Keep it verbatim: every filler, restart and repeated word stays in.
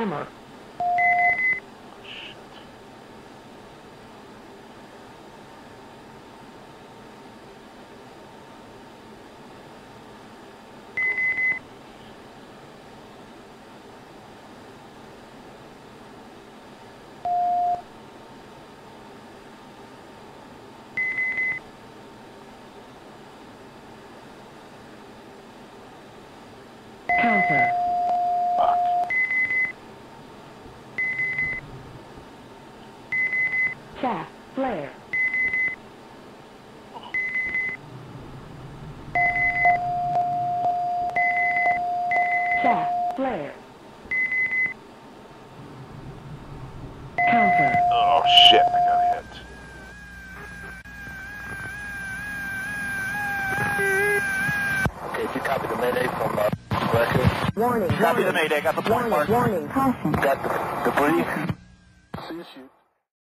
Hammer. Counter. Fuck. Chaff. Flare. Chaff. Flare. Counter. Oh shit, I got hit. Okay, if you copy the mayday from uh, record. Warning. Copy the mayday, got the point Warning. mark. Warning. Caution. Got the debris. See you shoot.